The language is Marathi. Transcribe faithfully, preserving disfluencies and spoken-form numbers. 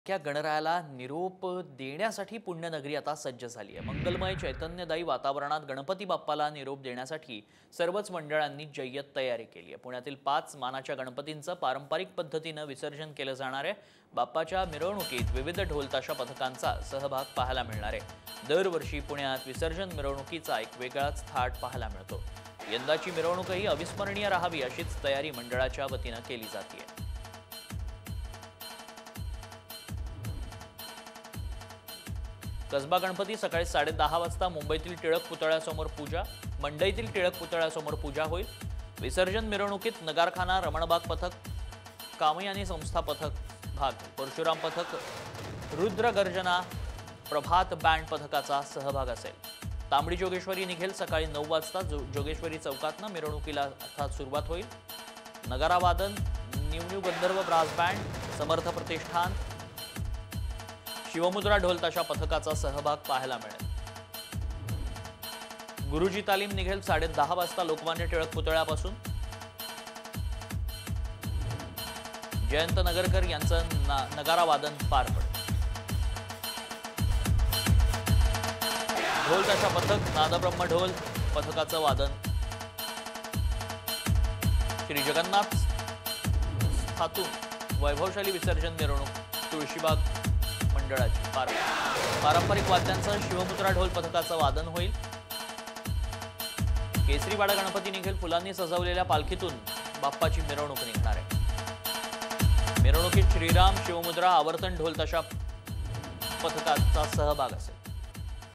त्या गणरायाला निरोप देण्यासाठी पुण्यनगरी आता सज्ज झाली आहे। मंगलमय चैतन्यदायी वातावरणात गणपती बाप्पाला निरोप देण्यासाठी सर्वच मंडळांनी जय्यत तयारी केली आहे। पुण्यातील पाच मानाच्या गणपतींचं पारंपरिक पद्धतीने विसर्जन केलं जाणार आहे। बाप्पाच्या मिरवणुकीत विविध ढोलताशा पथकांचा सहभाग पाहायला मिळणार आहे। दरवर्षी पुण्यात विसर्जन मिरवणुकीचा एक वेगळाच थाट पाहायला मिळतो। यंदाची मिरवणूकही अविस्मरणीय राहावी अशीच तयारी मंडळाच्या वतीने केली जाते। कसबा गणपती सकाळी साडे दहा वाजता मुंबईतील टिळक पुतळ्यासमोर पूजा, मंडईतील टिळक पुतळ्यासमोर पूजा होईल। विसर्जन मिरवणुकीत नगारखाना, रमणबाग पथक, कामयानी संस्था पथक भाग, परशुराम पथक, रुद्र गर्जना, प्रभात बँड पथकाचा सहभाग असेल। तांबडी जोगेश्वरी निघेल सकाळी नऊ वाजता। जोगेश्वरी चौकातनं मिरवणुकीला अर्थात सुरुवात होईल। नगारा वादन, new new Gandharva brass band, Samarth Pratishthan, Shivmudra ढोलताशा पथकाचा सहभाग पाहायला मिळेल। गुरुजी तालीम निघेल साडे दहा वाजता लोकमान्य टिळक पुतळ्यापासून। जयंत नगरकर यांचं नगारा वादन पार पडेल। ढोलताशा पथक, नादब्रह्म ढोल पथकाचं वादन। श्री जगन्नाथ स्थातून वैभवशाली विसर्जन मिरवणूक तुळशीबाग मंडळाची पारंपरिक वाद्यांसह शिवमुद्रा ढोल पथकाचं वादन होईल। केसरीवाडा गणपती निघेल फुलांनी सजवलेल्या पालखीतून बाप्पाची मिरवणूक निघणार आहे। मिरवणुकीत श्रीराम, शिवमुद्रा, आवर्तन ढोलताशा पथकाचा सहभाग असेल।